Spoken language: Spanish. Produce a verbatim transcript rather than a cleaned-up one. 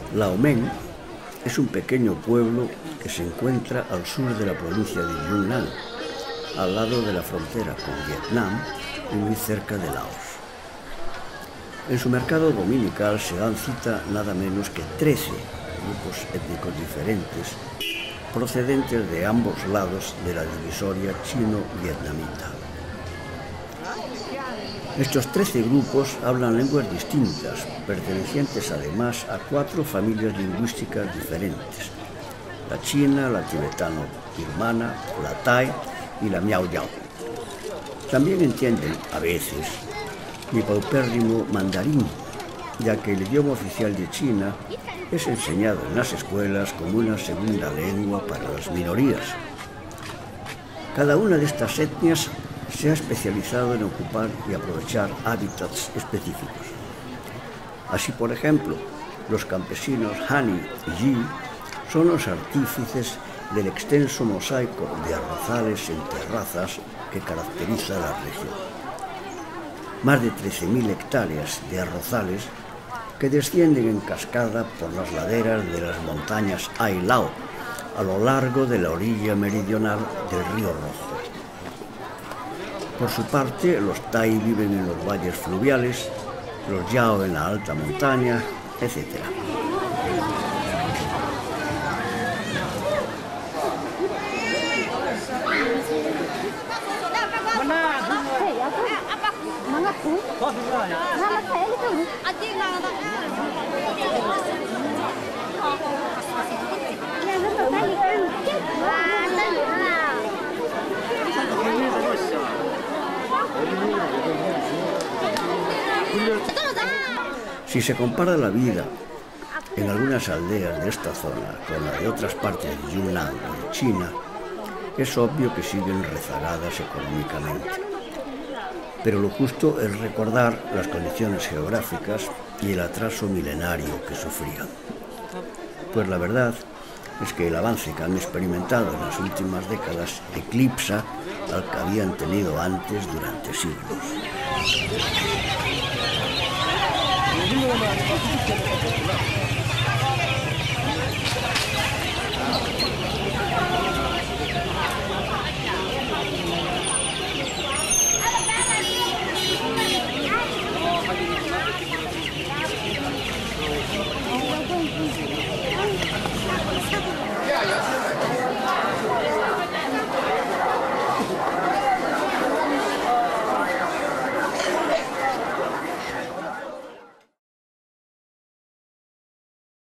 Laomeng es un pequeño pueblo que se encuentra al sur de la provincia de Yunnan, al lado de la frontera con Vietnam y muy cerca de Laos. En su mercado dominical se dan cita nada menos que trece grupos étnicos diferentes, procedentes de ambos lados de la divisoria chino-vietnamita. Estos trece grupos hablan lenguas distintas, pertenecientes además a cuatro familias lingüísticas diferentes: la china, la tibetano-birmana, la thai y la miao-yao. También entienden, a veces, mi paupérrimo mandarín, ya que el idioma oficial de China es enseñado en las escuelas como una segunda lengua para las minorías. Cada una de estas etnias se ha especializado en ocupar y aprovechar hábitats específicos. Así, por ejemplo, los campesinos Han y Yi son los artífices del extenso mosaico de arrozales en terrazas que caracteriza la región. Más de trece mil hectáreas de arrozales que descienden en cascada por las laderas de las montañas Ai Lao, a lo largo de la orilla meridional del Río Rojo. Por su parte, los Tai viven en los valles fluviales, los Yao en la alta montaña, etcétera. Si se compara la vida en algunas aldeas de esta zona con la de otras partes de Yunnan o de China, es obvio que siguen rezagadas económicamente. Pero lo justo es recordar las condiciones geográficas y el atraso milenario que sufrían. Pues la verdad es que el avance que han experimentado en las últimas décadas eclipsa al que habían tenido antes durante siglos. Thank you.